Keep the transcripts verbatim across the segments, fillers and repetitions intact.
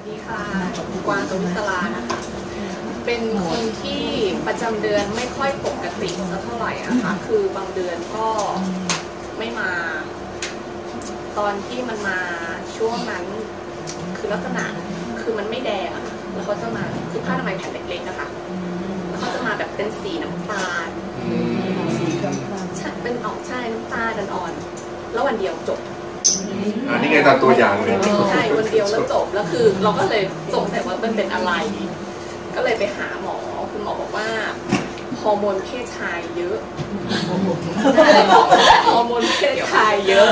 ดีค่ะกวางตวิศรานะคะเป็นคนที่ประจำเดือนไม่ค่อยปกติสักเท่าไหร่อะค่ะคือบางเดือนก็ไม่มาตอนที่มันมาช่วงนั้นคือลักษณะคือมันไม่แดงอะแล้วเขาจะมาคือผ้าอนามัยแผ่นเล็กๆนะคะแล้วเขาจะมาแบบเป็นสีน้ำตาลใช่เป็นออกใช่น้ำตาลอ่อนๆแล้ววันเดียวจบอันนี้ไงตามตัวอย่างเลยใช่วันเดียวแล้วจบแล้วคือเราก็เลยสงสัยว่ามันเป็นอะไรก็เลยไปหาหมอคุณหมอบอกว่าฮอร์โมนเพศชายเยอะฮอร์โมนเพศชายเยอะ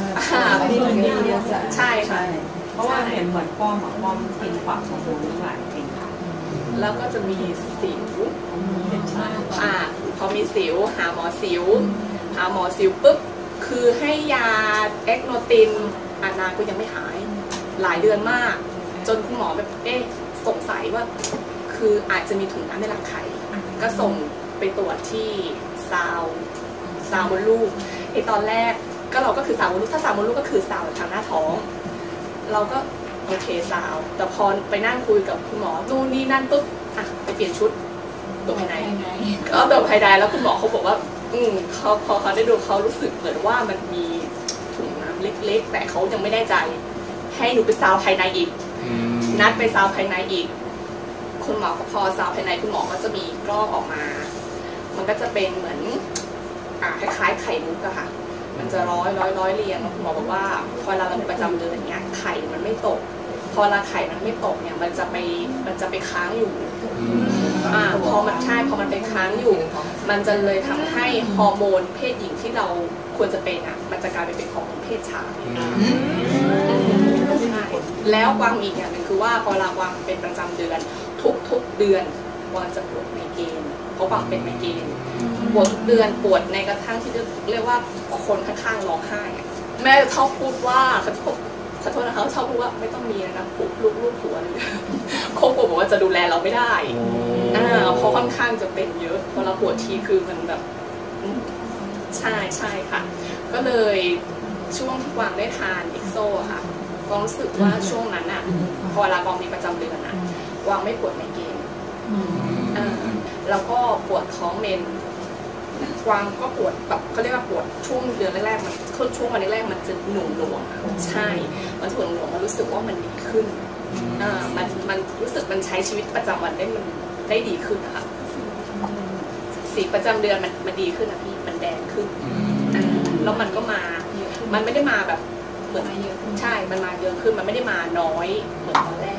ใช่ค่ะเพราะว่าเห็นเหมือนป้อมอ่ะป้อมกินฝักฮอร์โมนทั้งหลายจริงค่ะแล้วก็จะมีสิวอ่าพอมีสิวหาหมอสิวหาหมอสิวปุ๊บคือให้ยาเอ็กโนตินอานาก็ยังไม่หายหลายเดือนมากจนคุณหมอแบบเอ๊ะสงสัยว่าคืออาจจะมีถุงน้ำในรังไข่ก็ส่งไปตรวจที่ซาวซาวมดลูกไอตอนแรกก็เราก็คือซาวมดลูกถ้าซาวมดลูกก็คือซาวทางหน้าท้องเราก็โอเคซาวแต่พอไปนั่งคุยกับคุณหมอนู่นนี่นั่นปุ๊บอ่ะไปเปลี่ยนชุดตัวภายในก็ตัวภายในแล้วคุณหมอเขาบอกว่าอืมเขาพอเขาได้ดูเขารู้สึกเหมือนว่ามันมีถุงน้ำเล็กๆแต่เขายังไม่แน่ใจให้หนูไปซาวภายในอีกนัดไปซาวภายในอีกคุณหมอพอซาวภายในคุณหมอก็จะมีกล้องออกมามันก็จะเป็นเหมือนอ่าคล้ายๆไข่มุกอะค่ะมันจะร้อยร้อยร้อยเรียงคุณหมอบอกว่าพอเราเป็นประจำเดือนอย่างเงี้ยไข่มันไม่ตกพอเวลาไข่มันไม่ตกเนี่ยมันจะไปมันจะไปค้างอยู่อ่าพอมันใช่พอมันไปค้างอยู่มันจะเลยทำให้ฮอร์โมนเพศหญิงที่เราควรจะเป็นอ่ะมันจะกลายไปเป็นฮอร์โมนเพศชายแล้วกวางอีกอย่างหนึ่งคือว่าพอเวลากวางเป็นประจำเดือนทุกๆเดือนกวางจะปวดไมเกรนเพราะกวางเป็นไมเกรนปวดทุกเดือนปวดในกระทั่งที่เรียกว่าคนข้างๆร้องไห้แม่ชอบพูดว่าเขาขอโทษนะคะชอบพูดว่าไม่ต้องมีนะลูกลูกลูกผัวเลยโค้ชบอกว่าจะดูแลเราไม่ได้อ่าเพราะค่อนข้างจะเป็นเยอะพอเราปวดทีคือมันแบบใช่ใช่ค่ะก็เลยช่วงที่กวางได้ทานเอ็กโซค่ะกวางรู้สึกว่าช่วงนั้นอ่ะพอเวลากวางมีประจำเดือนอ่ะกวางไม่ปวดไมเกรนอ่าแล้วก็ปวดท้องเมนกวางก็ปวดแบบเขาเรียกว่าปวดช่วงเดือนแรกๆมันช่วงวันแรกๆมันจะหน่วงหน่วงใช่มันหน่วงหน่วงมันรู้สึกว่ามันดีขึ้นอ่ามันมันรู้สึกมันใช้ชีวิตประจำวันได้มันได้ดีขึ้นนะคะสีประจำเดือนมันมันดีขึ้นนะพี่มันแดงขึ้นอ่าแล้วมันก็มามันไม่ได้มาแบบเหมือนใช่มันมาเยอะขึ้นมันไม่ได้มาน้อยเหมือนตอนแร